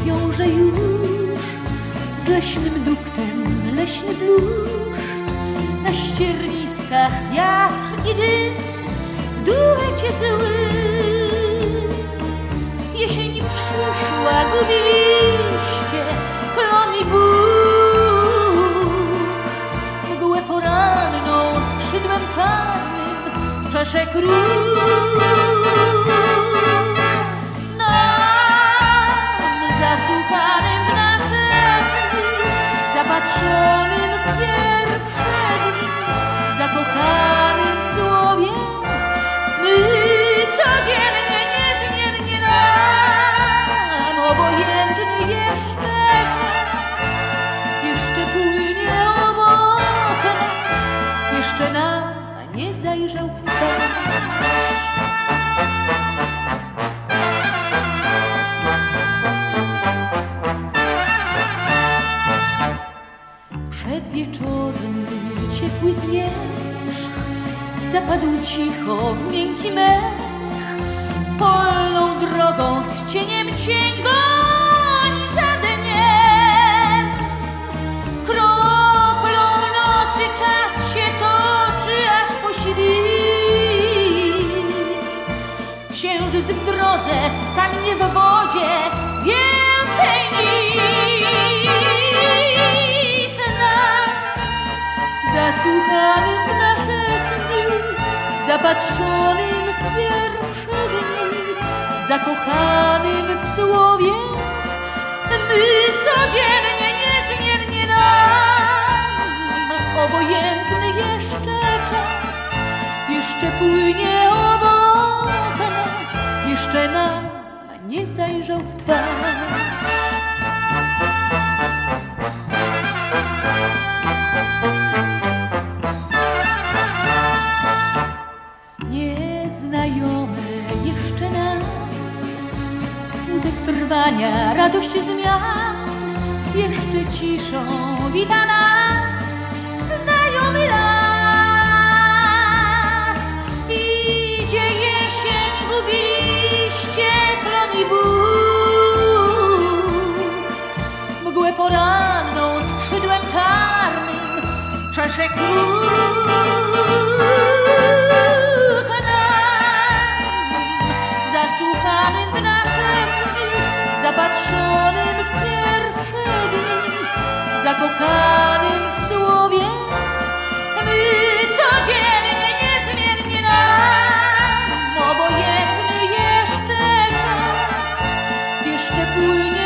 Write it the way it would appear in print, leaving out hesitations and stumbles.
wiąże już z leśnym duktem leśny bluszcz. Na ścierniskach wiatr i dym w duecie złym. Jesień przyszła, gubi liście, klon i Bóg. Mgłę poranną skrzydłem czarnym czesze król. Zasłuchanym w nasze sny, zapatrzonym w pierwsze dni, zakochanym w słowie, my codziennie niezmiennie nam obojętny jeszcze czas, jeszcze płynie obok nas, jeszcze nam nie zajrzał w twarz. Przedwieczorny, ciepły zmierzch zapadł cicho w miękki mech. Polną drogą z cieniem cień goni za dniem. Kroplą nocy czas się toczy aż po świt. Księżyc w drodze, tam nie w wodzie, więcej nic. Zasłuchanym w nasze sny, zapatrzonym w pierwsze dni, zakochanym w słowie, my codziennie niezmiernie nam obojętny jeszcze czas, jeszcze płynie obok nas, jeszcze nam nie zajrzał w twarz. Nieznajome jeszcze nam smutek trwania, radość zmian, jeszcze ciszą wita nas znajomy las. Idzie jesień, gubi liście, klon i Bóg. Mgłę poranną skrzydłem czarnym czesze król. Zasłuchanym w nasze sny, zapatrzonym w pierwsze dni, zakochanym w słowie, my codziennie niezmiennie nam obojętny jeszcze czas, jeszcze płynie